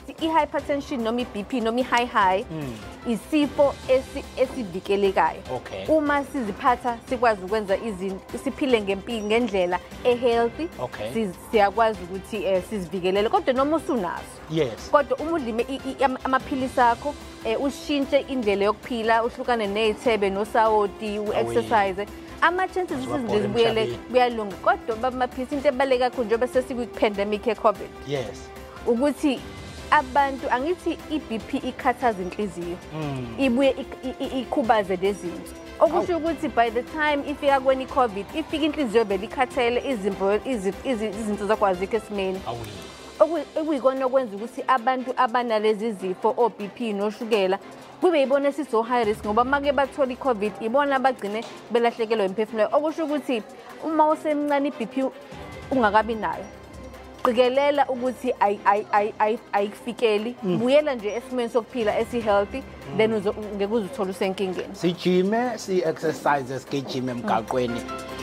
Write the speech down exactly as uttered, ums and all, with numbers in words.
i-hypertension noma i-B P noma i-high high isifo esivikelekayo. Uma siziphatha sikwazi ukwenza izinto siphile ngempilo ngendlela e-healthy siyakwazi ukuthi sizivikelele kodwa noma usunazo. Yes. Kodwa uma udlime amaphilisi akho ushintshe indlela yokuphila uhlukane nezithebe nosawoti u-exercise ama-chances ukuthi zibuyele kuyalunga kodwa bamaphilisi into ebaluleke kakhulu njengoba sesikwi-pandemic ye-COVID. Yes. Ukuthi abantu angithi i-B P ikhathaza inhliziyo ibuye ikhubaze lezinto okusho ukuthi by the time ifika kweni i-COVID ifika inhliziyo belikhathele izimbo izinto zakho azikho esimeni okuyikona okwenza ukuthi abantu abanalezi zifo o-B P noshukela kube yibona esiso high risk ngoba make bathola i-COVID ibona abagcine belahlekelwe imphefumulo okusho ukuthi uma usemncane i-B P ungakabi nayo qikelela ukuthi ayikufikeli buyela nje esimeni sokuphila esi-healthy then ngeke uzuthola usenkingeni. Sijime si-exercise sigijime emgaqweni.